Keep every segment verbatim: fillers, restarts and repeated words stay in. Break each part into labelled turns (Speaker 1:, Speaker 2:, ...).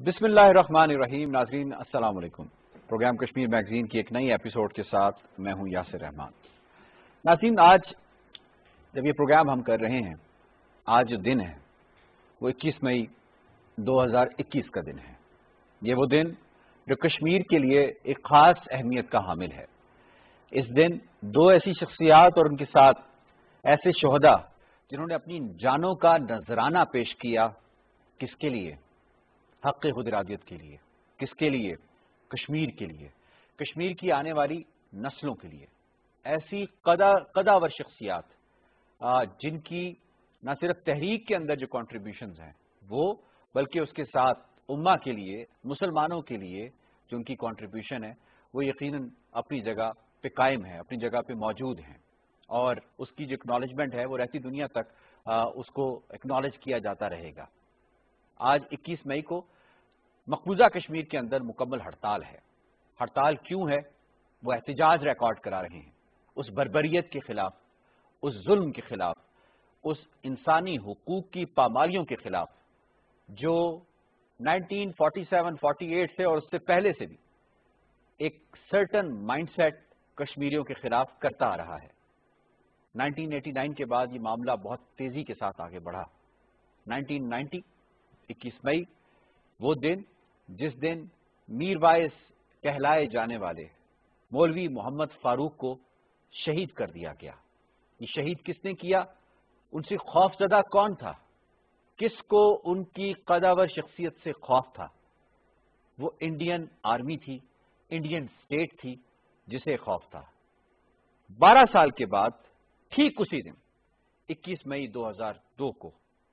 Speaker 1: بسم اللہ الرحمن الرحیم. ناظرین السلام علیکم. پروگرام کشمیر میگزین کی ایک نئی ایپیسوڈ کے ساتھ میں ہوں یاسر رحمان. ناظرین آج جب یہ پروگرام ہم کر رہے ہیں، آج جو دن ہے وہ اکیس مئی دو ہزار اکیس کا دن ہے. یہ وہ دن جو کشمیر کے لیے ایک خاص اہمیت کا حامل ہے. اس دن دو ایسی شخصیات اور ان کے ساتھ ایسے شہداء جنہوں نے اپنی جانوں کا نذرانہ پیش کیا. کس کے لیے؟ حق خود ارادیت کے لیے. کس کے لیے؟ کشمیر کے لیے، کشمیر کی آنے والی نسلوں کے لیے. ایسی قداور شخصیات جن کی نہ صرف تحریک کے اندر جو کنٹریبیوشنز ہیں وہ، بلکہ اس کے ساتھ امہ کے لیے، مسلمانوں کے لیے جو ان کی کنٹریبیوشن ہے وہ یقیناً اپنی جگہ پہ قائم ہے، اپنی جگہ پہ موجود ہیں، اور اس کی جو اکنالجمنٹ ہے وہ رہتی دنیا تک اس کو اکنالج کیا جاتا رہے گا. آج اکیس مئی کو مقبوضہ کشمیر کے اندر مکمل ہڑتال ہے. ہڑتال کیوں ہے؟ وہ احتجاج ریکارڈ کرا رہے ہیں اس بربریت کے خلاف، اس ظلم کے خلاف، اس انسانی حقوق کی پامالیوں کے خلاف جو nineteen forty seven forty eight سے اور اس سے پہلے سے بھی ایک سرٹن مائنڈ سیٹ کشمیریوں کے خلاف کرتا آ رہا ہے. نائنٹین ایٹی نائن کے بعد یہ معاملہ بہت تیزی کے ساتھ آگے بڑھا. نائنٹین نائنٹی اکیس مئی وہ دن جس دن میر وائس کہلائے جانے والے مولوی محمد فاروق کو شہید کر دیا گیا. یہ شہید کس نے کیا؟ ان سے خوف زدہ کون تھا؟ کس کو ان کی قداور شخصیت سے خوف تھا؟ وہ انڈین آرمی تھی، انڈین اسٹیٹ تھی جسے خوف تھا. بارہ سال کے بعد ٹھیک اسی دن اکیس مئی دو ہزار دو کو،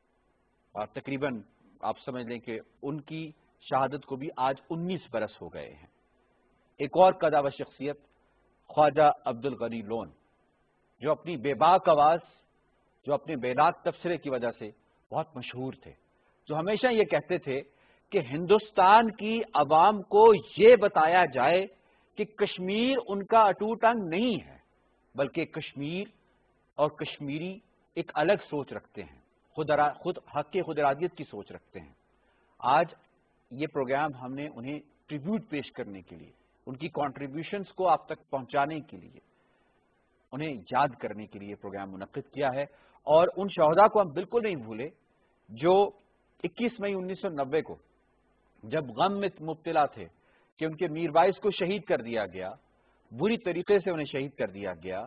Speaker 1: اور تقریباً آپ سمجھ لیں کہ ان کی شہادت کو بھی آج انیس برس ہو گئے ہیں، ایک اور قداور شخصیت خواجہ عبد الغنی لون، جو اپنی بے باک آواز، جو اپنے بے لاک تبصرے کی وجہ سے بہت مشہور تھے، جو ہمیشہ یہ کہتے تھے کہ ہندوستان کی عوام کو یہ بتایا جائے کہ کشمیر ان کا اٹوٹ انگ نہیں ہے، بلکہ کشمیر اور کشمیری ایک الگ سوچ رکھتے ہیں، خود خود حق خود ارادیت کی سوچ رکھتے ہیں. آج یہ پروگرام ہم نے انہیں ٹریبیوٹ پیش کرنے کے لیے، ان کی کنٹریبیوشنز کو آپ تک پہنچانے کے لیے، انہیں یاد کرنے کے لیے پروگرام منعقد کیا ہے. اور ان شہداء کو ہم بالکل نہیں بھولے جو اکیس مئی انیس سو نوے کو جب غم میں مبتلا تھے کہ ان کے میر وائس کو شہید کر دیا گیا، بری طریقے سے انہیں شہید کر دیا گیا.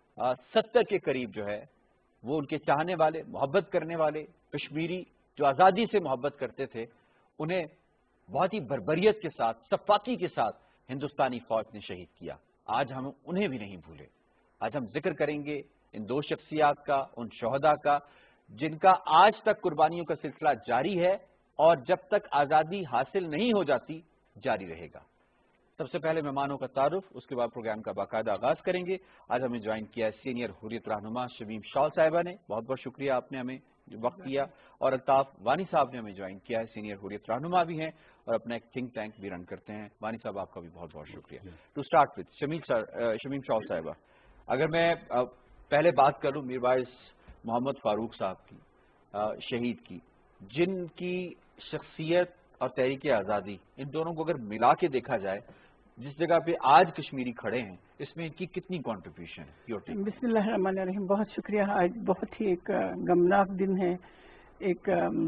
Speaker 1: ستر کے قریب جو ہے وہ ان کے چاہنے والے، محبت کرنے والے کشمیری جو آزادی سے محبت کرتے تھے، انہیں بہت ہی بربریت کے ساتھ، سفاکی کے ساتھ ہندوستانی فوج نے شہید کیا. آج ہم انہیں بھی نہیں بھولے. آج ہم ذکر کریں گے ان دو شخصیات کا، ان شہداء کا جن کا آج تک قربانیوں کا سلسلہ جاری ہے اور جب تک آزادی حاصل نہیں ہو جاتی جاری رہے گا. سب سے پہلے مہمانوں کا تعارف، اس کے بعد پروگرام کا باقاعدہ آغاز کریں گے. آج ہمیں جوائن کیا ہے سینئر حریت رہنما شمیم شال صاحبہ نے، بہت بہت شکریہ آپ نے ہمیں وقت دیا. اور الطاف وانی صاحب نے ہمیں جوائن کیا ہے، سینئر حریت رہنما بھی ہیں اور اپنا ایک تھنک ٹینک بھی رن کرتے ہیں. وانی صاحب آپ کا بھی بہت بہت شکریہ. ٹو اسٹارٹ وتھ شمیم شال صاحبہ، اگر میں پہلے بات کروں میر وائس محمد فاروق صاحب کی، شہید کی، جن کی شخصیت اور تحریک آزادی، ان دونوں کو اگر ملا کے دیکھا جائے، جس جگہ پہ آج کشمیری کھڑے ہیں، اس میں ان کی کتنی کنٹریبیوشن ہے؟
Speaker 2: بسم اللہ الرحمن الرحیم. بہت شکریہ. آج بہت ہی ایک غمناک دن ہے. ایک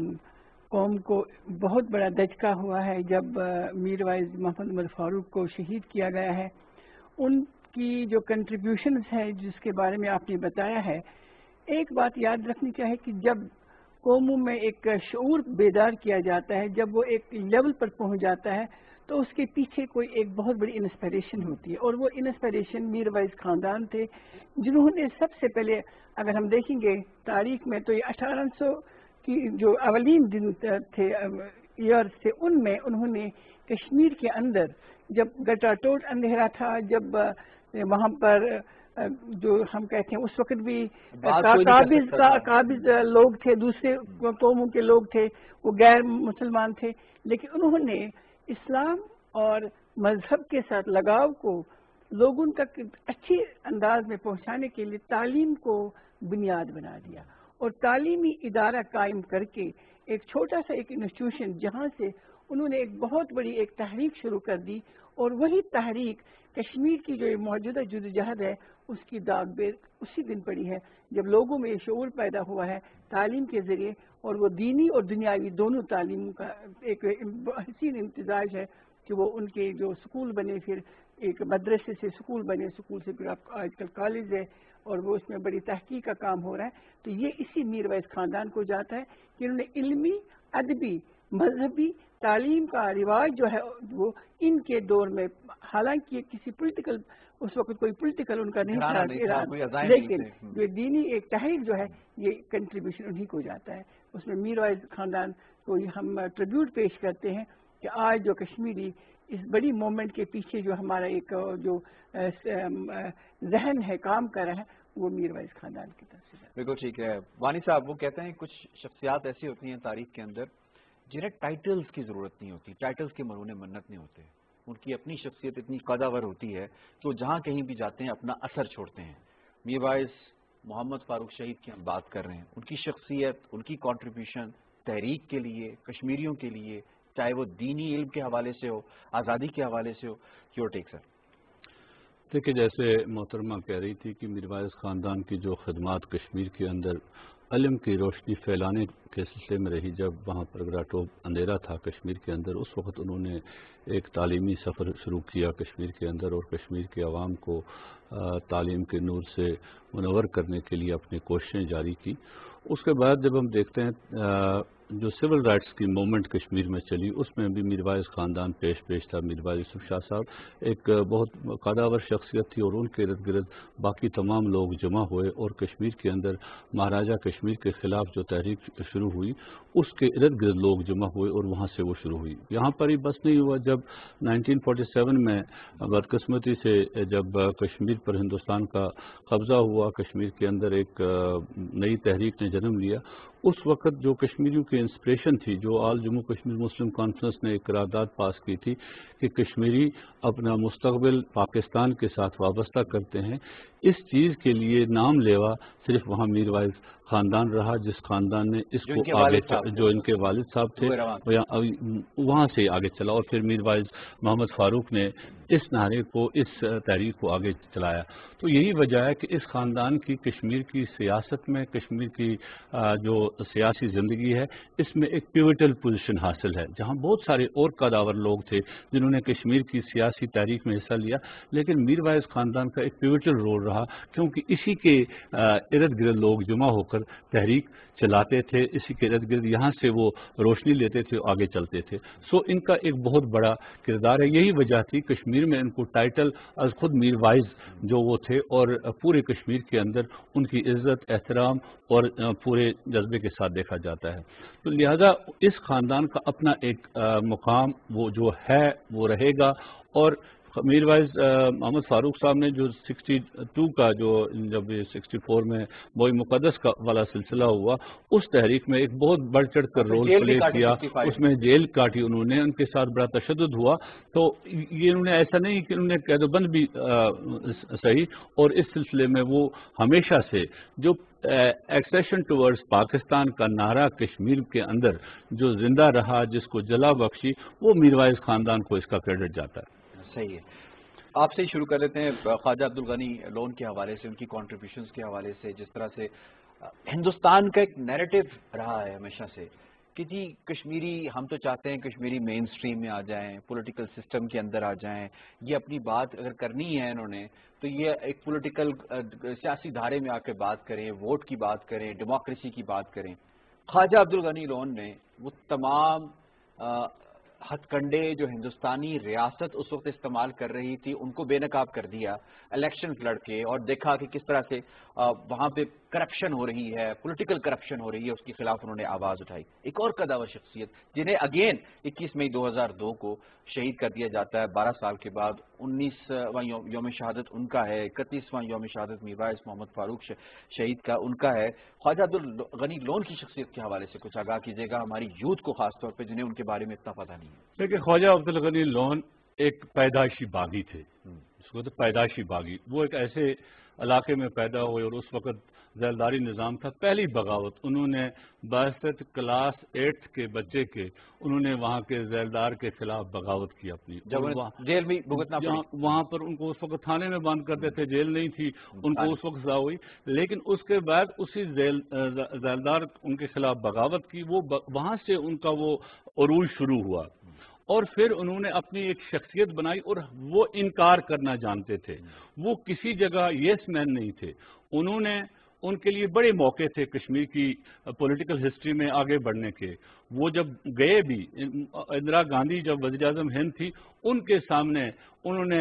Speaker 2: قوم کو بہت بڑا دھچکا ہوا ہے جب میر وائس محمد فاروق کو شہید کیا گیا ہے. ان کی جو کنٹریبیوشنز ہیں جس کے بارے میں آپ نے بتایا ہے، ایک بات یاد رکھنی چاہیے کہ جب قوموں میں ایک شعور بیدار کیا جاتا ہے، جب وہ ایک لیول پر پہنچ جاتا ہے تو اس کے پیچھے کوئی ایک بہت بڑی انسپائریشن ہوتی ہے، اور وہ انسپائریشن میر وائس خاندان تھے جنہوں نے سب سے پہلے، اگر ہم دیکھیں گے تاریخ میں، تو یہ اٹھارہ سو کی جو اولین دن تھے ایئر سے، ان میں انہوں نے کشمیر کے اندر جب گٹا ٹوٹ اندھیرا تھا، جب وہاں پر جو ہم کہتے ہیں اس وقت بھی قابض قابض لوگ تھے، دوسرے قوموں کے لوگ تھے، وہ غیر مسلمان تھے، لیکن انہوں نے اسلام اور مذہب کے ساتھ لگاؤ کو لوگوں تک اچھی انداز میں پہنچانے کے لیے تعلیم کو بنیاد بنا دیا، اور تعلیمی ادارہ قائم کر کے ایک چھوٹا سا ایک انسٹیٹیوشن جہاں سے انہوں نے ایک بہت بڑی ایک تحریک شروع کر دی، اور وہی تحریک کشمیر کی جو موجودہ جدوجہد ہے اس کی داغ بیر اسی دن پڑی ہے جب لوگوں میں یہ شعور پیدا ہوا ہے تعلیم کے ذریعے، اور وہ دینی اور دنیاوی دونوں تعلیم کا ایک حسین امتزاج ہے کہ وہ ان کے جو سکول بنے، پھر ایک مدرسے سے سکول بنے، سکول سے پھر آج کل کالج ہے، اور وہ اس میں بڑی تحقیق کا کام ہو رہا ہے. تو یہ اسی میر ویس خاندان کو جاتا ہے کہ انہوں نے علمی، ادبی، مذہبی تعلیم کا رواج جو ہے وہ ان کے دور میں، حالانکہ کسی پولیٹیکل اس وقت کوئی پولیٹیکل ان کا نہیں تھا، لیکن یہ دینی ایک تحریک جو ہے یہ کنٹریبیوشن انہی کو جاتا ہے. اس میں میر ویس خاندان کو ہم ٹریبیوٹ پیش کرتے ہیں کہ آج جو کشمیری اس بڑی مومنٹ کے پیچھے جو ہمارا ایک جو ذہن ہے کام کر رہا ہے وہ میر ویس خاندان کی طرف سے.
Speaker 1: بالکل ٹھیک ہے وانی صاحب. وہ کہتے ہیں کچھ شخصیات ایسی ہوتی ہیں تاریخ کے اندر جنہیں ٹائٹلز کی ضرورت نہیں ہوتی، ٹائٹلز کے مرہون منت نہیں ہوتے، ان کی اپنی شخصیت اتنی قداور ہوتی ہے کہ وہ جہاں کہیں بھی جاتے ہیں اپنا اثر چھوڑتے ہیں. میر ویس محمد فاروق شہید کی ہم بات کر رہے ہیں، ان کی شخصیت، ان کی کنٹریبیوشن تحریک کے لیے، کشمیریوں کے لیے، چاہے وہ دینی علم کے حوالے سے ہو، آزادی کے حوالے سے ہو. یور ٹیک سر.
Speaker 3: دیکھیے جیسے محترمہ کہہ رہی تھی کہ میر ویس خاندان کی جو خدمات کشمیر کے اندر علم کی روشنی پھیلانے کے سلسلے میں رہی، جب وہاں پر گراٹوب اندھیرا تھا کشمیر کے اندر، اس وقت انہوں نے ایک تعلیمی سفر شروع کیا کشمیر کے اندر، اور کشمیر کے عوام کو تعلیم کے نور سے منور کرنے کے لیے اپنی کوششیں جاری کی. اس کے بعد جب ہم دیکھتے ہیں جو سول رائٹس کی موومنٹ کشمیر میں چلی، اس میں بھی میر ویس خاندان پیش پیش تھا. میر ویس یوسف شاہ صاحب ایک بہت قداور شخصیت تھی، اور ان کے ارد گرد باقی تمام لوگ جمع ہوئے، اور کشمیر کے اندر مہاراجہ کشمیر کے خلاف جو تحریک شروع ہوئی اس کے ارد گرد لوگ جمع ہوئے، اور وہاں سے وہ شروع ہوئی. یہاں پر ہی بس نہیں ہوا، جب نائنٹین فورٹی سیون میں بدقسمتی سے جب کشمیر پر ہندوستان کا قبضہ ہوا، کشمیر کے اندر ایک نئی تحریک نے جنم لیا. اس وقت جو کشمیریوں کی انسپریشن تھی، جو آل جموں کشمیر مسلم کانفرنس نے ایک قرارداد پاس کی تھی کہ کشمیری اپنا مستقبل پاکستان کے ساتھ وابستہ کرتے ہیں، اس چیز کے لیے نام لیوا صرف وہاں میر ویس خاندان رہا، جس خاندان نے اس کو آگے جو ان کے والد صاحب تھے وہاں سے آگے چلا، اور پھر میر ویس محمد فاروق نے اس نعرے کو، اس تحریک کو آگے چلایا. تو یہی وجہ ہے کہ اس خاندان کی کشمیر کی سیاست میں، کشمیر کی جو سیاسی زندگی ہے، اس میں ایک پیوٹل پوزیشن حاصل ہے، جہاں بہت سارے اور قداور لوگ تھے جنہوں نے کشمیر کی سیاسی تحریک میں حصہ لیا، لیکن میر ویس خاندان کا ایک پیوٹل رول رہا، کیونکہ اسی کے ارد گرد لوگ جمع ہو کر تحریک چلاتے تھے، اسی کے ارد گرد یہاں سے وہ روشنی لیتے تھے، آگے چلتے تھے. سو ان کا ایک بہت بڑا کردار ہے. یہی وجہ تھی کشمیر میں ان کو ٹائٹل از خود میر ویس جو وہ تھے، اور پورے کشمیر کے اندر ان کی عزت، احترام اور پورے جذبے کے ساتھ دیکھا جاتا ہے. تو لہذا اس خاندان کا اپنا ایک مقام وہ جو ہے وہ رہے گا. اور میر ویس محمد فاروق صاحب نے جو سکسٹی ٹو کا جو جب سکسٹی فور میں موئی مقدس کا والا سلسلہ ہوا، اس تحریک میں ایک بہت بڑھ چڑھ کر رول پلے کیا، اس میں جیل کاٹی انہوں نے، ان کے ساتھ بڑا تشدد ہوا. تو یہ انہوں نے ایسا نہیں کہ انہوں نے قید و بند بھی صحیح، اور اس سلسلے میں وہ ہمیشہ سے جو ایکسیشن ٹورڈز پاکستان کا نعرہ کشمیر کے اندر جو زندہ رہا، جس کو جلا بخشی، وہ میر ویس خاندان کو اس کا کریڈٹ جاتا ہے.
Speaker 1: صحیح ہے. آپ سے ہی شروع کر لیتے ہیں خواجہ عبدالغنی لون کے حوالے سے، ان کی کنٹریبیوشنز کے حوالے سے. جس طرح سے ہندوستان کا ایک نیریٹو رہا ہے ہمیشہ سے کہ جی کشمیری، ہم تو چاہتے ہیں کشمیری مین سٹریم میں آ جائیں، پولیٹیکل سسٹم کے اندر آ جائیں. یہ اپنی بات اگر کرنی ہے انہوں نے تو یہ ایک پولیٹیکل سیاسی دھارے میں آ کے بات کریں، ووٹ کی بات کریں، ڈیموکریسی کی بات کریں. خواجہ عبدالغنی لون نے وہ تمام ہتھ کنڈے جو ہندوستانی ریاست اس وقت استعمال کر رہی تھی ان کو بے نقاب کر دیا، الیکشنز لڑ کے، اور دیکھا کہ کس طرح سے وہاں پہ کرپشن ہو رہی ہے، پولیٹیکل کرپشن ہو رہی ہے، اس کے خلاف انہوں نے آواز اٹھائی. ایک اور قداور شخصیت جنہیں اگین اکیس مئی دو ہزار دو کو شہید کر دیا جاتا ہے، بارہ سال کے بعد. انیسواں یوم شہادت ان کا ہے، اکتیسواں یوم شہادت میر ویس محمد فاروق شہید کا ان کا ہے. خواجہ عبدالغنی لون کی شخصیت کے حوالے سے کچھ آگاہ کیجیے گا ہماری یوتھ کو، خاص طور پہ جنہیں ان کے بارے میں اتنا پتہ نہیں ہے.
Speaker 3: دیکھیے خواجہ عبدالغنی لون ایک پیدائشی باغی تھے، اس کو تو پیدائشی باغی. وہ ایک ایسے علاقے میں پیدا ہوئے، اور اس وقت زیلداری نظام تھا، پہلی بغاوت انہوں نے باسط کلاس ایٹھ کے بچے کے انہوں نے وہاں کے زیلدار کے خلاف بغاوت کی اپنی،
Speaker 1: جیل میں بھگتنا پڑی،
Speaker 3: وہاں پر ان کو اس وقت تھانے میں بند کرتے تھے، جیل نہیں تھی ان کو اس وقت سزا ہوئی، لیکن اس کے بعد اسی زیلدار ان کے خلاف بغاوت کی، وہ وہاں سے ان کا وہ عروج شروع ہوا، اور پھر انہوں نے اپنی ایک شخصیت بنائی، اور وہ انکار کرنا جانتے تھے، وہ کسی جگہ یس مین نہیں تھے، انہوں نے ان کے لیے بڑے موقع تھے کشمیر کی پولیٹیکل ہسٹری میں آگے بڑھنے کے، وہ جب گئے بھی، اندرا گاندھی جب وزیر اعظم ہند تھی ان کے سامنے انہوں نے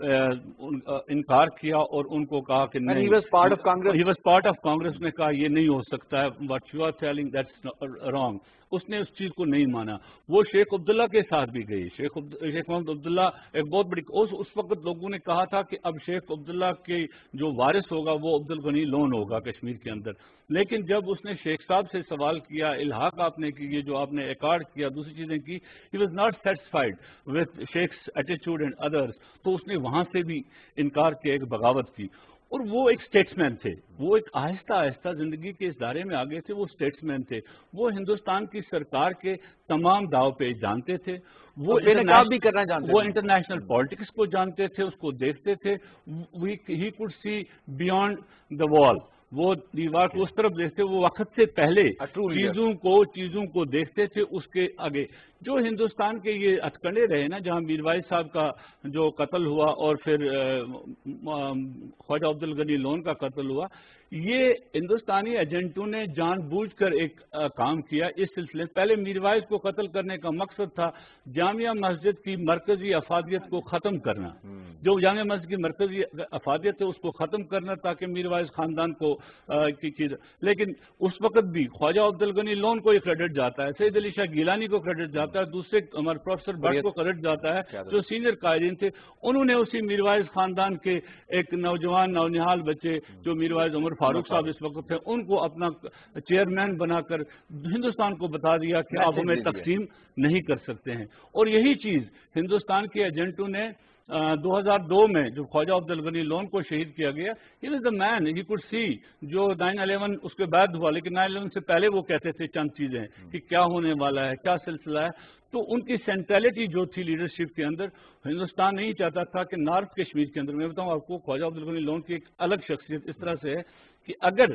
Speaker 3: انکار کیا اور ان کو کہا کہ نہیں،
Speaker 1: he was part of Congress.
Speaker 3: he was part of Congress نے کہا یہ نہیں ہو سکتا ہے، what you are telling that's wrong، اس نے اس چیز کو نہیں مانا، وہ شیخ عبداللہ کے ساتھ بھی گئی، شیخ شیخ محمد عبداللہ ایک بہت بڑی اس اس وقت لوگوں نے کہا تھا کہ اب شیخ عبداللہ کے جو وارث ہوگا وہ عبد الغنی لون ہوگا کشمیر کے اندر، لیکن جب اس نے شیخ صاحب سے سوال کیا، الحاق آپ نے کی، جو آپ نے ایکارڈ کیا، دوسری چیزیں کی، he was not satisfied with Sheikh's attitude and others، تو اس نے وہاں سے بھی انکار کیا، ایک بغاوت کی، اور وہ ایک اسٹیٹسمین تھے، وہ ایک آہستہ آہستہ زندگی کے اس دائرے میں آگے تھے، وہ اسٹیٹسمین تھے، وہ ہندوستان کی سرکار کے تمام داؤ پہ جانتے تھے، وہ
Speaker 1: بھی کرنا جانتے
Speaker 3: وہ انٹرنیشنل پالیٹکس کو جانتے تھے، اس کو دیکھتے تھے، he could see beyond the وال، وہ دیوار کو اس طرف دیکھتے، وہ وقت سے پہلے چیزوں کو چیزوں کو دیکھتے تھے اس کے آگے۔ جو ہندوستان کے یہ ہتھکنڈے رہے نا، جہاں میر وائز صاحب کا جو قتل ہوا اور پھر خواجہ عبد الغنی لون کا قتل ہوا، یہ ہندوستانی ایجنٹوں نے جان بوجھ کر ایک کام کیا اس سلسلے۔ پہلے میر وائز کو قتل کرنے کا مقصد تھا جامعہ مسجد کی مرکزی افادیت کو ختم کرنا، جو جامعہ مسجد کی مرکزی افادیت ہے اس کو ختم کرنا تاکہ میر وائز خاندان کو کی، لیکن اس وقت بھی خواجہ عبد الغنی لون کو یہ کریڈٹ جاتا ہے، سید علی شاہ گیلانی کو کریڈٹ جاتا ہے، دوسرے ہمارے پروفیسر بٹ کو کریڈٹ جاتا ہے جو سینئر قائدین تھے، انہوں نے اسی میر وائز خاندان کے ایک نوجوان نونہال بچے جو میر وائز عمر فاروق صاحب اس وقت تھے، ان کو اپنا چیئرمین بنا کر ہندوستان کو بتا دیا کہ آپ ہمیں تقسیم نہیں کر سکتے ہیں، اور یہی چیز ہندوستان کے ایجنٹوں نے دو ہزار دو میں جو خواجہ عبد الغنی لون کو شہید کیا گیا، he was the main, he could see, جو نائن الیون اس کے بعد ہوا لیکن نائن الیون سے پہلے وہ کہتے تھے چند چیزیں کہ کیا ہونے والا ہے، کیا سلسلہ ہے، تو ان کی سینٹرلٹی جو تھی لیڈرشپ کے اندر، ہندوستان نہیں چاہتا تھا کہ نارتھ کشمیر کے اندر، میں بتاؤں آپ کو خواجہ عبد الغنی لون کی ایک الگ شخصیت اس طرح سے ہے کہ اگر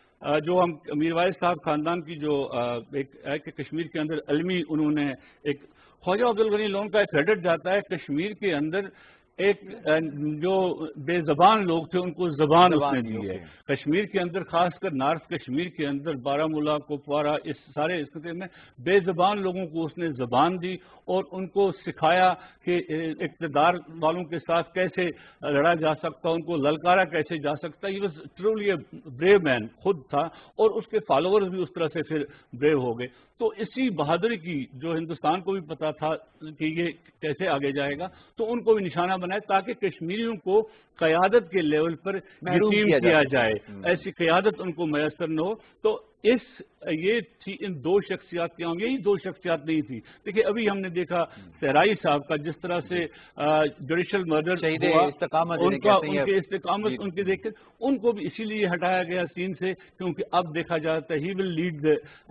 Speaker 3: جو ہم میر وائز صاحب خاندان کی جو ایک ہے کہ کشمیر کے اندر علمی انہوں نے ایک، خواجہ عبد الغنی لون کا ایک کریڈٹ جاتا ہے کشمیر کے اندر ایک جو بے زبان لوگ تھے ان کو زبان اس نے دی ہے، کشمیر کے اندر خاص کر نارتھ کشمیر کے اندر بارہ مولہ کپوارہ اس سارے علاقے میں بے زبان لوگوں کو اس نے زبان دی اور ان کو سکھایا کہ اقتدار والوں کے ساتھ کیسے لڑا جا سکتا، ان کو للکارا کیسے جا سکتا، he was truly a brave man خود تھا، اور اس کے فالوورز بھی اس طرح سے پھر بریو ہو گئے، تو اسی بہادری کی جو ہندوستان کو بھی پتا تھا کہ یہ کیسے آگے جائے گا، تو ان کو بھی نشانہ بنائے تاکہ کشمیریوں کو قیادت کے لیول پر یقین کیا جائے، ایسی قیادت ان کو میسر نہ ہو، تو اس یہ تھی ان دو شخصیات کی، یہی دو شخصیات نہیں تھی۔ دیکھیے ابھی ہم نے دیکھا سہرائی صاحب کا جس طرح سے جوڈیشل مرڈر ہوا، ان کا ان کے استقامت ان کے دیکھ کر ان کو بھی اسی لیے ہٹایا گیا سین سے، کیونکہ اب دیکھا جاتا ہے ہی ول لیڈ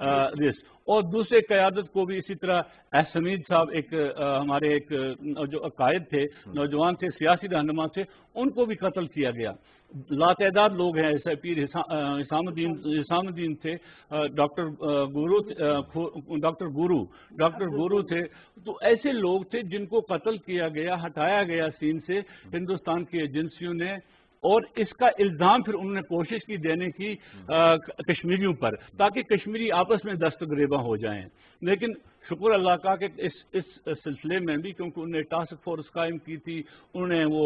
Speaker 3: دس، اور دوسرے قیادت کو بھی اسی طرح ایس حمید صاحب ایک ہمارے ایک جو قائد تھے، نوجوان تھے، سیاسی رہنما تھے، ان کو بھی قتل کیا گیا، لاتعداد لوگ ہیں، ایسے پیر حسام الدین حسام الدین تھے، doctor Guru doctor Guru doctor Guru تھے، تو ایسے لوگ تھے جن کو قتل کیا گیا، ہٹایا گیا سین سے ہندوستان کی ایجنسیوں نے، اور اس کا الزام پھر انہوں نے کوشش کی دینے کی کشمیریوں پر تاکہ کشمیری آپس میں دست گریباں ہو جائیں، لیکن شکر اللہ کا کہ اس اس سلسلے میں بھی کیونکہ انہوں نے ٹاسک فورس قائم کی تھی، انہوں نے وہ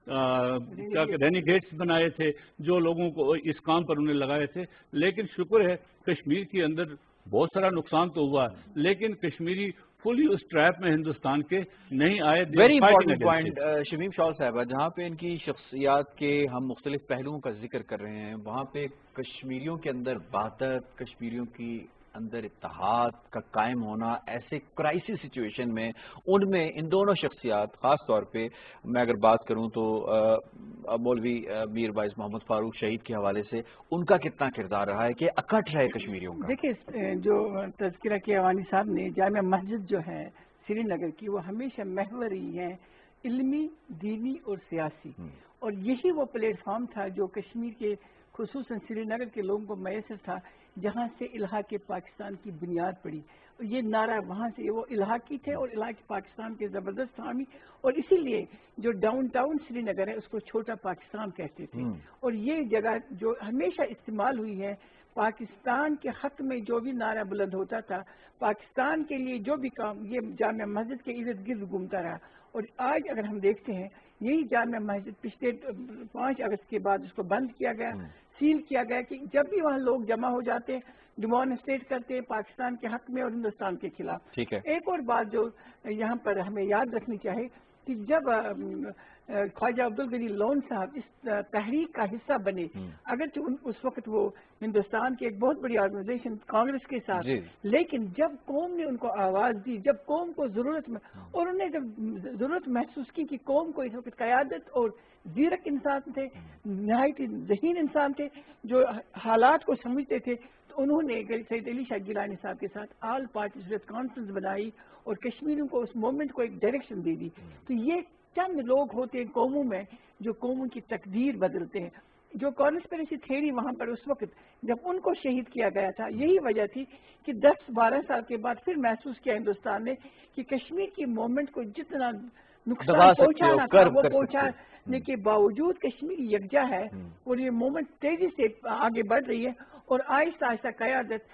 Speaker 3: کیا کہ رینیگیٹس بنائے تھے جو لوگوں کو اس کام پر انہیں لگائے تھے، لیکن شکر ہے کشمیر کے اندر بہت سارا نقصان تو ہوا لیکن کشمیری فلی اس ٹریپ میں ہندوستان کے نہیں آئے۔
Speaker 1: Very important point Shamim Shah صاحبہ، جہاں پہ ان کی شخصیات کے ہم مختلف پہلوؤں کا ذکر کر رہے ہیں، وہاں پہ کشمیریوں کے اندر وحدت، کشمیریوں کی اندر اتحاد کا قائم ہونا ایسے کرائسس سچویشن میں، ان میں ان دونوں شخصیات خاص طور پہ میں اگر بات کروں تو مولوی میر وائز محمد فاروق شہید کے حوالے سے ان کا کتنا کردار رہا ہے کہ اکٹھ رہے کشمیریوں کا؟
Speaker 2: دیکھیے، جو تذکرہ کیا وانی صاحب نے، جامع مسجد جو ہے سری نگر کی، وہ ہمیشہ محور رہی ہے علمی، دینی اور سیاسی، اور یہی وہ پلیٹ فارم تھا جو کشمیر کے خصوصاً سری نگر کے لوگوں کو میسر تھا، جہاں سے الحاق پاکستان کی بنیاد پڑی. اور یہ نعرہ وہاں سے وہ الحاقی تھے اور الحاق پاکستان کے زبردست حامی، اور اسی لیے جو ڈاؤن ٹاؤن سری نگر ہے اس کو چھوٹا پاکستان کہتے تھے. اور یہ جگہ جو ہمیشہ استعمال ہوئی ہے، پاکستان کے حق میں جو بھی نعرہ بلند ہوتا تھا، پاکستان کے لیے جو بھی کام، یہ جامع مسجد کے ارد گرد گھومتا رہا. اور آج اگر ہم دیکھتے ہیں، یہی جامع مسجد پچھلے پانچ اگست کے بعد اس کو بند کیا گیا، سیل کیا گیا، کہ جب بھی وہاں لوگ جمع ہو جاتے ڈیمانسٹریٹ کرتے پاکستان کے حق میں اور ہندوستان کے خلاف. ایک اور بات جو یہاں پر ہمیں یاد رکھنی چاہیے کہ جب خواجہ عبدالغنی لون صاحب اس تحریک کا حصہ بنے، اگرچہ اس وقت وہ ہندوستان کی ایک بہت بڑی آرگنائزیشن کانگریس کے ساتھ، لیکن جب قوم نے ان کو آواز دی، جب قوم کو ضرورت میں، اور انہوں نے جب ضرورت محسوس کی کہ قوم کو اس وقت قیادت اور زیرک انسان تھے، نہایت ذہین انسان تھے جو حالات کو سمجھتے تھے، تو انہوں نے سید علی شاہ گیلانی صاحب کے ساتھ آل پارٹیز کانفرنس بنائی اور کشمیریوں کو اس موومنٹ کو ایک ڈائریکشن دے دی. تو یہ چند لوگ ہوتے ہیں قوموں میں جو قوموں کی تقدیر بدلتے ہیں. جو کانسپریسی تھیوری وہاں پر اس وقت جب ان کو شہید کیا گیا تھا، یہی وجہ تھی کہ دس بارہ سال کے بعد پھر محسوس کیا ہندوستان نے کہ کشمیر کی موومنٹ کو جتنا نقصان پہنچانا تھا وہ پہنچانے کے باوجود کشمیر یکجا ہے، اور یہ موومنٹ تیزی سے آگے بڑھ رہی ہے. اور آہستہ آہستہ قیادت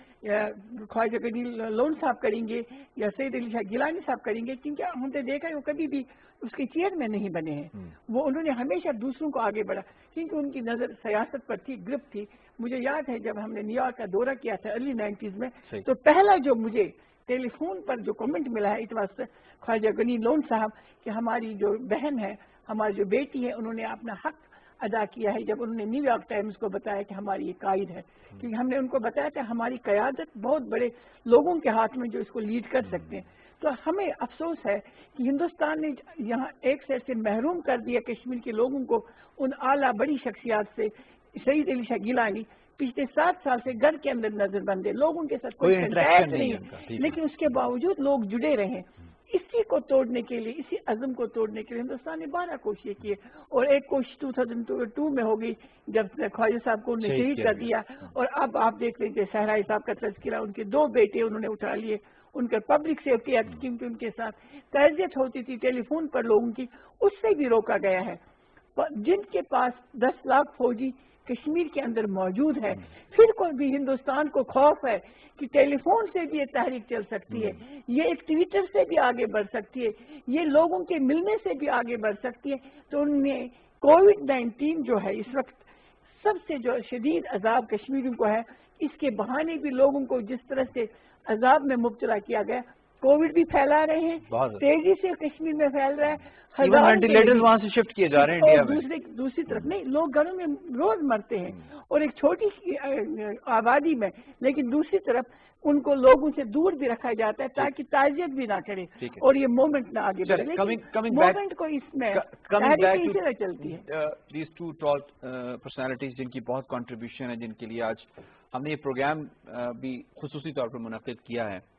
Speaker 2: خواجہ غنی لون صاحب کریں گے یا سید علی شاہ گیلانی صاحب کریں گے، کیونکہ ہم نے دیکھا ہے وہ کبھی بھی اس کے چیئر میں نہیں بنے ہیں. وہ انہوں نے ہمیشہ دوسروں کو آگے بڑھا، کیونکہ ان کی نظر سیاست پر تھی، گرفت تھی. مجھے یاد ہے جب ہم نے نیو یارک کا دورہ کیا تھا ارلی نائنٹیز میں، تو پہلا جو مجھے ٹیلی فون پر جو کمنٹ ملا ہے اتواس خواجہ غنی لون صاحب کہ ہماری جو بہن ہے، ہماری جو بیٹی ہے، انہوں نے اپنا حق ادا کیا ہے. جب انہوں نے نیو یارک ٹائمز کو بتایا کہ ہماری یہ قائد ہے، کیونکہ ہم نے ان کو بتایا کہ ہماری قیادت بہت بڑے لوگوں کے ہاتھ میں جو اس کو لیڈ کر سکتے ہیں. تو ہمیں افسوس ہے کہ ہندوستان نے یہاں ایک سائڈ سے محروم کر دیا کشمیر کے لوگوں کو ان اعلیٰ بڑی شخصیات سے. سید علی شاہ گیلانی پچھلے سات سال سے گھر کے اندر نظر بند ہے، لوگوں کے ساتھ کوئی کنٹیکٹ نہیں ہے، لیکن اس کے باوجود لوگ جڑے رہے. اسی کو توڑنے کے لیے، اسی عزم کو توڑنے کے لیے ہندوستان نے بارہ کوششیں کی، اور ایک کوشش دو ہزار دو میں ہو گئی جب خواجہ صاحب کو انہوں نے شہید کر دیا. اور اب آپ دیکھ لیجیے صحرائی صاحب کا تذکرہ، ان کے دو بیٹے انہوں نے اٹھا لیے. ان کا پبلک سیفٹی ایکٹ کیونکہ ان کے ساتھ تعزیت ہوتی تھی ٹیلی فون پر لوگوں کی، اس سے بھی روکا گیا ہے. جن کے پاس دس لاکھ فوجی کشمیر کے اندر موجود ہے، پھر کوئی بھی ہندوستان کو خوف ہے کہ ٹیلی فون سے بھی یہ تحریک چل سکتی ہے، یہ ایک ٹویٹر سے بھی آگے بڑھ سکتی ہے، یہ لوگوں کے ملنے سے بھی آگے بڑھ سکتی ہے. تو ان نے کووڈ نائنٹین جو ہے اس وقت سب سے جو شدید عذاب کشمیریوں کو ہے، اس کے بہانے بھی لوگوں کو جس طرح سے عذاب میں مبتلا کیا گیا، کووڈ بھی پھیلا رہے ہیں، تیزی سے کشمیر میں پھیل رہا ہے،
Speaker 1: وینٹیلیٹرز وہاں سے شفٹ کیے جا رہے ہیں انڈیا میں.
Speaker 2: دوسری دوسری طرف نہیں، لوگ گھروں میں روز مرتے ہیں اور ایک چھوٹی سی آبادی میں، لیکن دوسری طرف ان کو لوگوں سے دور بھی رکھا جاتا ہے تاکہ تعزیت بھی نہ کرے اور یہ موومنٹ نہ آگے بڑھے. موومنٹ کو اس میں اسی طرح چلتی ہے.
Speaker 1: دیز ٹو ٹال پرسنالٹیز جن کی بہت کنٹریبیوشن ہے، جن کے لیے آج ہم نے یہ پروگرام بھی خصوصی طور پر منعقد کیا ہے.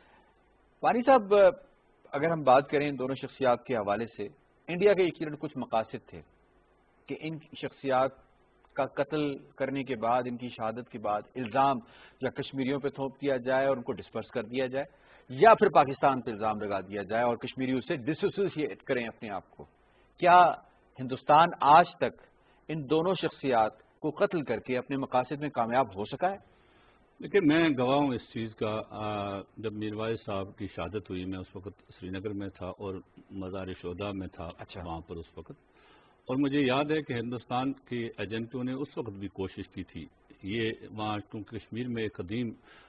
Speaker 1: وانی صاحب، اگر ہم بات کریں ان دونوں شخصیات کے حوالے سے، انڈیا کے یقیناً کچھ مقاصد تھے کہ ان شخصیات کا قتل کرنے کے بعد، ان کی شہادت کے بعد الزام یا کشمیریوں پہ تھوپ دیا جائے اور ان کو ڈسپرس کر دیا جائے، یا پھر پاکستان پہ الزام لگا دیا جائے اور کشمیری اس سے ڈس ایسوسیٹ کریں اپنے آپ کو. کیا ہندوستان آج تک ان دونوں شخصیات کو قتل کر کے اپنے مقاصد میں کامیاب ہو سکا ہے؟
Speaker 3: دیکھیے، میں گواہ ہوں اس چیز کا. جب میر وائز صاحب کی شہادت ہوئی، میں اس وقت سری نگر میں تھا اور مزار شہداء میں تھا. اچھا. وہاں پر اس وقت، اور مجھے یاد ہے کہ ہندوستان کے ایجنٹوں نے اس وقت بھی کوشش کی تھی. یہ وہاں کیونکہ کشمیر میں ایک قدیم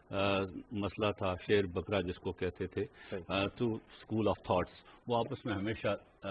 Speaker 3: مسئلہ تھا، شیر بکرا جس کو کہتے تھے، ٹو اسکول آف تھاٹس، وہ آپس میں ہمیشہ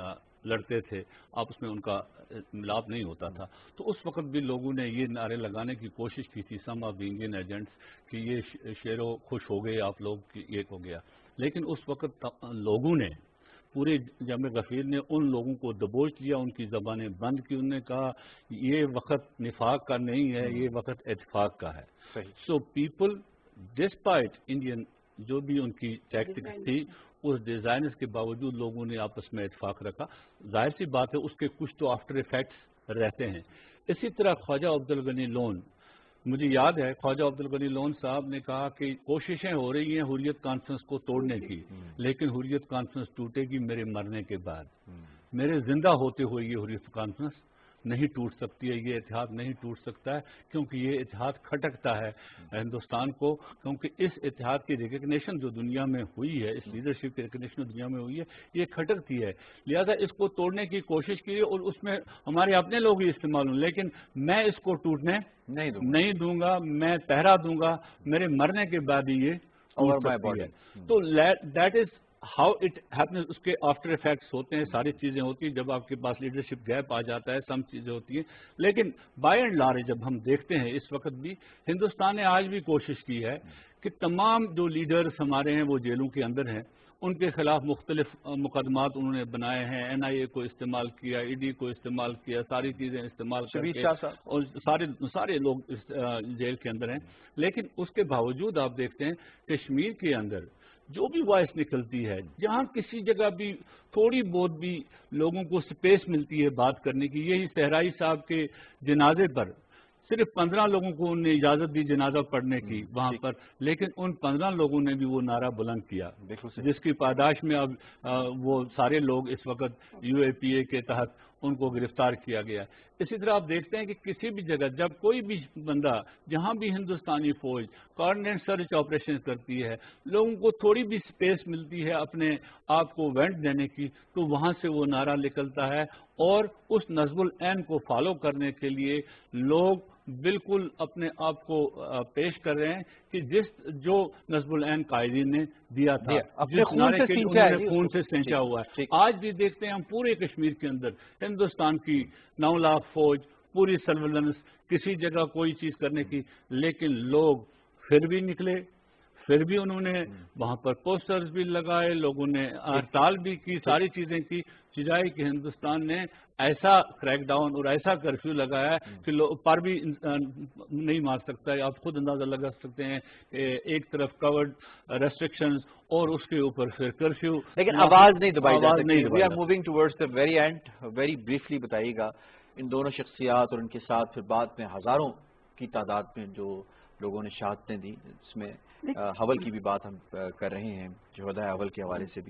Speaker 3: لڑتے تھے آپس میں ان کا ملاپ نہیں ہوتا تھا، تو اس وقت بھی لوگوں نے یہ نعرے لگانے کی کوشش کی تھی some of the Indian agents کہ یہ شیرو خوش ہو گئے آپ لوگ کہ یہ ہو گیا، لیکن اس وقت لوگوں نے پورے جامع غفیر نے ان لوگوں کو دبوچ لیا، ان کی زبانیں بند کی، انہوں نے کہا یہ وقت نفاق کا نہیں ہے، یہ وقت اتفاق کا ہے۔ سو پیپل ڈسپائٹ انڈین جو بھی ان کی ٹیکٹکس تھی اس ڈیزائنز کے باوجود لوگوں نے آپس میں اتفاق رکھا۔ ظاہر سی بات ہے اس کے کچھ تو آفٹر ایفیکٹس رہتے ہیں۔ اسی طرح خواجہ عبدالغنی لون، مجھے یاد ہے خواجہ عبدالغنی لون صاحب نے کہا کہ کوششیں ہو رہی ہیں حریت کانفرنس کو توڑنے کی، لیکن حریت کانفرنس ٹوٹے گی میرے مرنے کے بعد، میرے زندہ ہوتے ہوئے یہ حریت کانفرنس نہیں ٹوٹ سکتی ہے، یہ اتحاد نہیں ٹوٹ سکتا ہے، کیونکہ یہ اتحاد کھٹکتا ہے ہندوستان کو، کیونکہ اس اتحاد کی ریکگنیشن جو دنیا میں ہوئی ہے، اس لیڈرشپ کی ریکگنیشن دنیا میں ہوئی ہے، یہ کھٹکتی ہے، لہذا اس کو توڑنے کی کوشش کی اور اس میں ہمارے اپنے لوگ ہی استعمال ہوں، لیکن میں اس کو ٹوٹنے نہیں دوں نہیں دوں گا، میں پہرا دوں گا، میرے مرنے کے بعد ہی یہ ٹوٹ سکتی ہے۔ تو that is how it happens, اس کے آفٹر ایفیکٹس ہوتے ہیں، ساری چیزیں ہوتی ہیں، جب آپ کے پاس لیڈرشپ گیپ آ جاتا ہے سم چیزیں ہوتی ہیں، لیکن بائی اینڈ لارج جب ہم دیکھتے ہیں اس وقت بھی ہندوستان نے آج بھی کوشش کی ہے کہ تمام جو لیڈرز ہمارے ہیں وہ جیلوں کے اندر ہیں، ان کے خلاف مختلف مقدمات انہوں نے بنائے ہیں، این آئی اے کو استعمال کیا، ای ڈی کو استعمال کیا، ساری چیزیں استعمال کر کے اور سارے سارے لوگ اس جیل کے اندر ہیں، لیکن اس کے باوجود آپ دیکھتے ہیں کشمیر کے اندر جو بھی وائس نکلتی ہے، جہاں کسی جگہ بھی تھوڑی بہت بھی لوگوں کو سپیس ملتی ہے بات کرنے کی، یہی صحرائی صاحب کے جنازے پر صرف پندرہ لوگوں کو انہوں نے اجازت دی جنازہ پڑھنے کی وہاں پر، لیکن ان پندرہ لوگوں نے بھی وہ نعرہ بلند کیا جس کی پاداش میں اب وہ سارے لوگ اس وقت یو اے پی اے کے تحت ان کو گرفتار کیا گیا۔ اسی طرح آپ دیکھتے ہیں کہ کسی بھی جگہ جب کوئی بھی بندہ جہاں بھی ہندوستانی فوج کوآرڈینیٹ سرچ آپریشن کرتی ہے، لوگوں کو تھوڑی بھی سپیس ملتی ہے اپنے آپ کو وینٹ دینے کی، تو وہاں سے وہ نعرہ نکلتا ہے اور اس نظم العین کو فالو کرنے کے لیے لوگ بالکل اپنے آپ کو پیش کر رہے ہیں کہ جس جو نظم العین قائدین نے دیا تھا، جس نعرے کے لیے انہوں نے خون سے سینچا ہوا ہے۔ آج بھی دیکھتے ہیں ہم پورے کشمیر کے اندر ہندوستان کی نو لاکھ فوج، پوری سرولنس، کسی جگہ کوئی چیز کرنے کی، لیکن لوگ پھر بھی نکلے، پھر بھی انہوں نے وہاں پر پوسٹرز بھی لگائے، لوگوں نے ہڑتال بھی کی، ساری چیزیں کی، سجائے کہ ہندوستان نے ایسا کریک ڈاؤن اور ایسا کرفیو لگایا ہے کہ لوگ پر بھی نہیں مار سکتا ہے۔ آپ خود اندازہ لگا سکتے ہیں کہ ایک طرف کورڈ ریسٹرکشنز اور اس کے اوپر پھر کرفیو،
Speaker 1: لیکن آواز نہیں دبائی جا سکتی۔ We are moving towards the very end, very briefly بتائیے گا ان دونوں شخصیات اور ان کے ساتھ پھر بعد میں ہزاروں کی تعداد میں جو لوگوں نے شہادتیں دی، اس میں حول کی بھی بات ہم کر رہے ہیں، شہدائے حول کے حوالے سے بھی،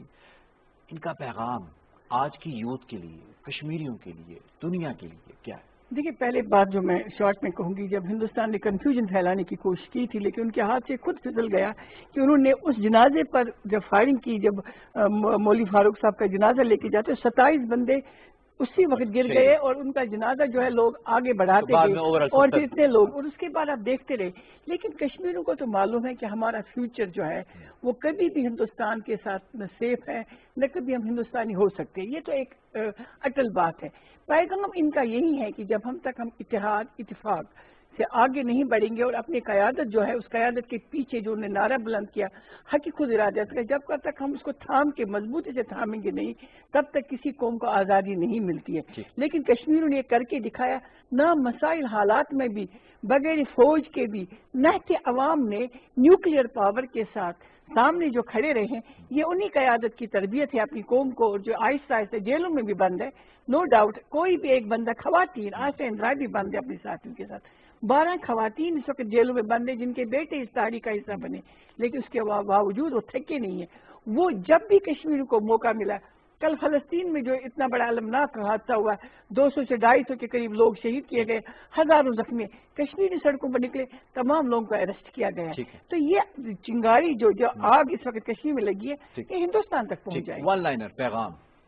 Speaker 1: ان کا پیغام آج کی یوتھ کے لیے، کشمیریوں کے لیے، دنیا کے لیے کیا ہے؟
Speaker 2: دیکھیے پہلے بات جو میں شارٹ میں کہوں گی، جب ہندوستان نے کنفیوژن پھیلانے کی کوشش کی تھی لیکن ان کے ہاتھ سے خود پھسل گیا کہ انہوں نے اس جنازے پر جب فائرنگ کی، جب مولوی فاروق صاحب کا جنازہ لے کے جاتے ستائیس بندے اسی وقت گر گئے اور ان کا جنازہ جو ہے لوگ آگے بڑھاتے گئے اور پھر اتنے لوگ، اور اس کے بعد آپ دیکھتے رہے۔ لیکن کشمیریوں کو تو معلوم ہے کہ ہمارا فیوچر جو ہے وہ کبھی بھی ہندوستان کے ساتھ نہ سیف ہے نہ کبھی ہم ہندوستانی ہو سکتے، یہ تو ایک اٹل بات ہے۔ پیغام ان کا یہی ہے کہ جب ہم تک ہم اتحاد اتفاق سے آگے نہیں بڑھیں گے اور اپنی قیادت جو ہے اس قیادت کے پیچھے جو انہوں نے نعرہ بلند کیا حق خود ارادت کا، جب تک ہم اس کو تھام کے مضبوطی سے تھامیں گے نہیں تب تک کسی قوم کو آزادی نہیں ملتی ہے۔ لیکن کشمیروں نے یہ کر کے دکھایا، نہ مسائل حالات میں بھی بغیر فوج کے بھی نہتے عوام نے نیوکلیئر پاور کے ساتھ سامنے جو کھڑے رہے ہیں، یہ انہی قیادت کی تربیت ہے اپنی قوم کو، اور جو آہستہ آہستہ جیلوں میں بھی بند ہے، نو ڈاؤٹ کوئی بھی ایک بندہ، خواتین آج سے اندرا بھی بند ہے اپنے ساتھیوں کے ساتھ، بارہ خواتین اس وقت جیلوں میں بند ہیں جن کے بیٹے اس تاریخ کا حصہ بنے، لیکن اس کے باوجود وہ تھکے نہیں ہیں۔ وہ جب بھی کشمیر کو موقع ملا، کل فلسطین میں جو اتنا بڑا المناک حادثہ ہوا، دو سو سے ڈھائی سو کے قریب لوگ شہید کیے گئے، ہزاروں زخمی، کشمیری سڑکوں پر نکلے، تمام لوگوں کو اریسٹ کیا گیا۔ تو یہ چنگاری جو جو آگ اس وقت کشمیر میں لگی ہے یہ ہندوستان تک پہنچ جائے۔
Speaker 1: ون لائنر پیغام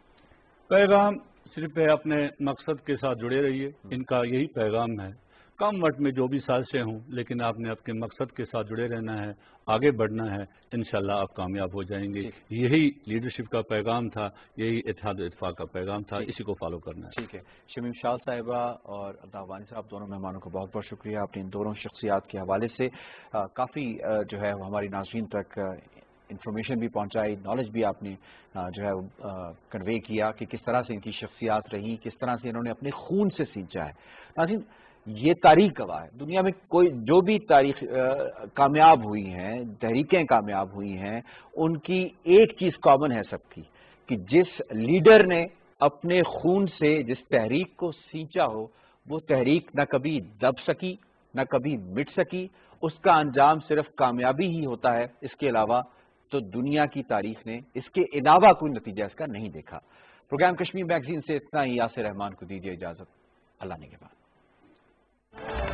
Speaker 3: پیغام صرف اپنے مقصد کے ساتھ جڑے رہیے، ان کا یہی پیغام ہے۔ کم وقت میں جو بھی سازشیں ہوں لیکن آپ نے اپنے مقصد کے ساتھ جڑے رہنا ہے، آگے بڑھنا ہے، انشاءاللہ آپ کامیاب ہو جائیں گے۔ یہی لیڈرشپ کا پیغام تھا، یہی اتحاد و اتفاق کا پیغام تھا، اسی کو فالو کرنا ہے۔
Speaker 1: ٹھیک ہے، شمیم شاہ صاحبہ اور الطاف وانی صاحب دونوں مہمانوں کو بہت بہت شکریہ، آپ نے ان دونوں شخصیات کے حوالے سے کافی جو ہے ہماری ناظرین تک انفارمیشن بھی پہنچائی، نالج بھی آپ نے جو ہے کنوے کیا کہ کس طرح سے ان کی شخصیات رہی، کس طرح سے انہوں نے اپنے خون سے سینچا ہے۔ ناظرین، یہ تاریخ گواہ ہے، دنیا میں کوئی جو بھی تاریخ کامیاب ہوئی ہیں، تحریکیں کامیاب ہوئی ہیں، ان کی ایک چیز کامن ہے سب کی، کہ جس لیڈر نے اپنے خون سے جس تحریک کو سینچا ہو، وہ تحریک نہ کبھی دب سکی، نہ کبھی مٹ سکی، اس کا انجام صرف کامیابی ہی ہوتا ہے، اس کے علاوہ تو دنیا کی تاریخ نے اس کے علاوہ کوئی نتیجہ اس کا نہیں دیکھا۔ پروگرام کشمیر میگزین سے اتنا ہی، یاسر رحمان کو دیجیے اجازت، اللہ نے کے بعد۔